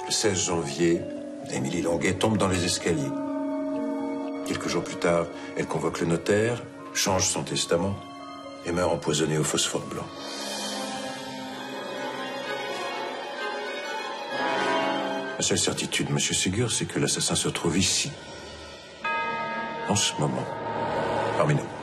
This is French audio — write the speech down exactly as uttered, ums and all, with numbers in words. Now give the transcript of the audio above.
Le seize janvier, Émilie Longuet tombe dans les escaliers. Quelques jours plus tard, elle convoque le notaire, change son testament et meurt empoisonnée au phosphore blanc. La seule certitude, monsieur Ségur, c'est que l'assassin se trouve ici, en ce moment, parmi nous.